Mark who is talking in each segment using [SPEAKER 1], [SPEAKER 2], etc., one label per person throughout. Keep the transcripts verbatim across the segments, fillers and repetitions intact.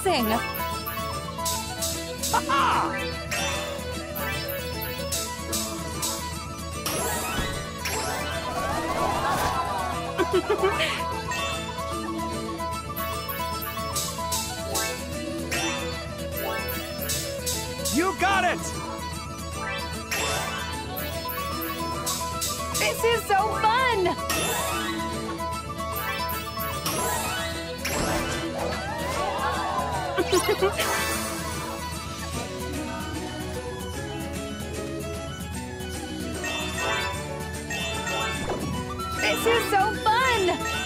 [SPEAKER 1] dancing!
[SPEAKER 2] You got it!
[SPEAKER 1] This is so fun! This is so fun!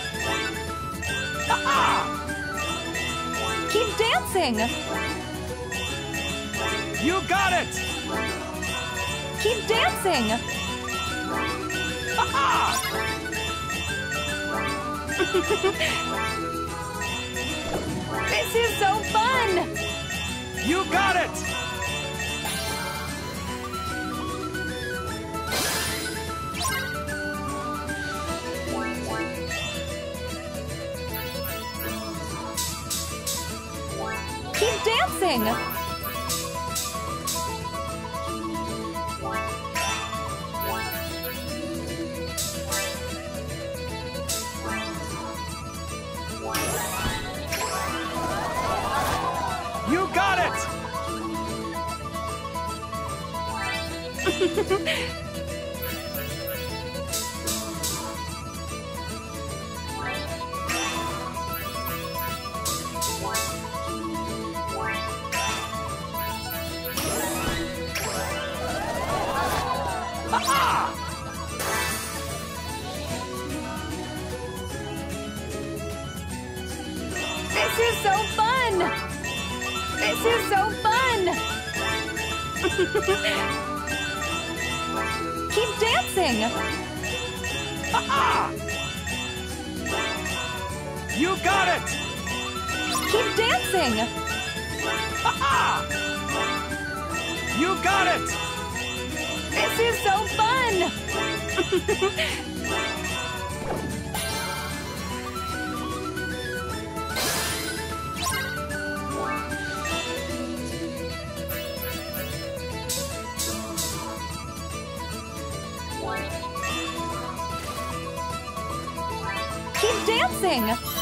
[SPEAKER 1] Keep dancing!
[SPEAKER 2] You got it!
[SPEAKER 1] Keep dancing! This is so fun!
[SPEAKER 2] You got it!
[SPEAKER 1] Keep dancing!
[SPEAKER 2] You got it!
[SPEAKER 1] This is so fun! This is so fun! Keep dancing!
[SPEAKER 2] You got it!
[SPEAKER 1] Keep dancing!
[SPEAKER 2] You got it!
[SPEAKER 1] This is so fun! Keep dancing!